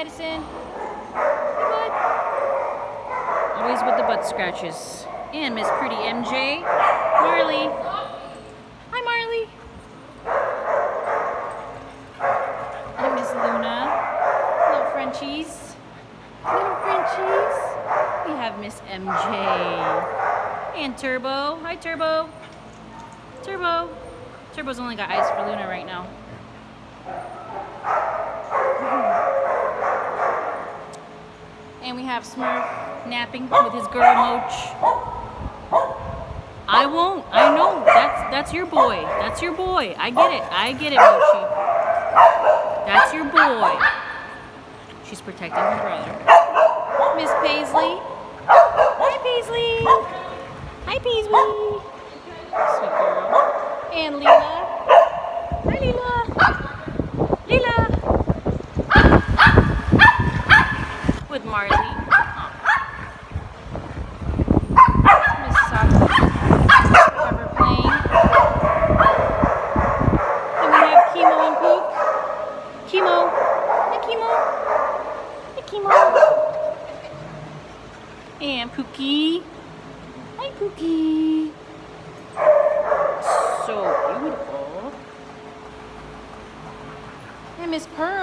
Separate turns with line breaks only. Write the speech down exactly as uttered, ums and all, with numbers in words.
Addison. Hey, bud. Always with the butt scratches. And Miss Pretty M J. Marley. Hi, Marley. And Miss Luna. Little Frenchies. Little Frenchies. We have Miss M J. And Turbo. Hi, Turbo. Turbo. Turbo's only got eyes for Luna right now. And we have Smurf napping with his girl Moch. I won't. I know. That's that's your boy. That's your boy. I get it. I get it, Mochi. That's your boy. She's protecting her brother. Miss Paisley. Hi, Paisley. Hi, Paisley. Sweet girl. And Leela. Hi, Leela. Leela. With Marley. Miss Saka. Cover playing. Then we have Chemo and Pook. Chemo. Hi, Chemo. Hi, Chemo. And Pookie. Hi, Pookie. So beautiful. And Miss Pearl.